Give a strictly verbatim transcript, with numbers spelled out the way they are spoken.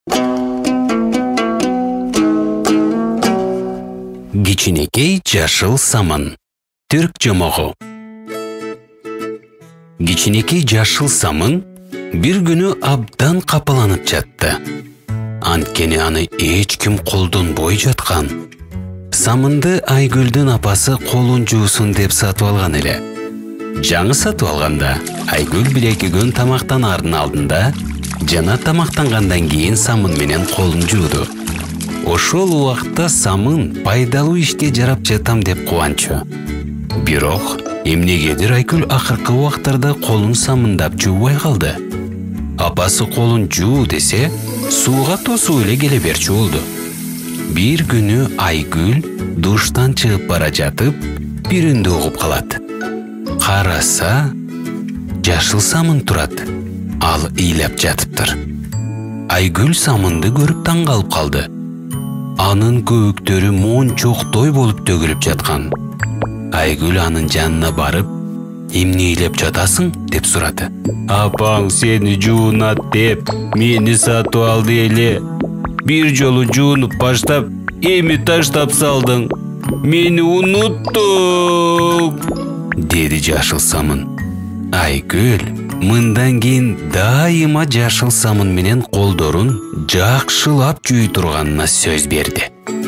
Кичинекей жашыл самын. Түрк жомогу. Кичинекей жашыл самын бир күнү абдан капаланып жатты. Анткени аны эч ким колдонбой жаткан. Самынды Айгүлдүн апасы колун жуусун деп сатып алган эле. Жаңы сатып алганда Айгүл бир-эки күн тамактанардын алдында жана тамактангандан кийин самын менен колун жууду. Ошол убакта самын пайдалуу ишке жарап жатам деп кубанчу. Бирок эмнегедир Айгүл акыркы убактарда колун самындап жуубай калды. Апасы колун жуу десе, сууга тосуп эле келе берчү болду. Бир күнү Айгүл душтан чыгып бара жатып, бир үндү угуп калат. Караса, жашыл самын турат. Ал ыйлап жатыптыр. Айгүл самынды көрүп таң калып калды. Анын көбүктөрү мончоктой болуп төгүлүп жаткан. Айгүл анын жанына барып, эмне ыйлап жатасың деп сурады. Апаң сени жуунат деп мени сатып алды эле. Бир жолу жуунуп баштап, эми таштап салдың. Мени уnuттуң, деди жашыл самын. Айгүл мындан кийин дайыма жашыл самын менен колдорун жакшылап жуй турганына сөз берди.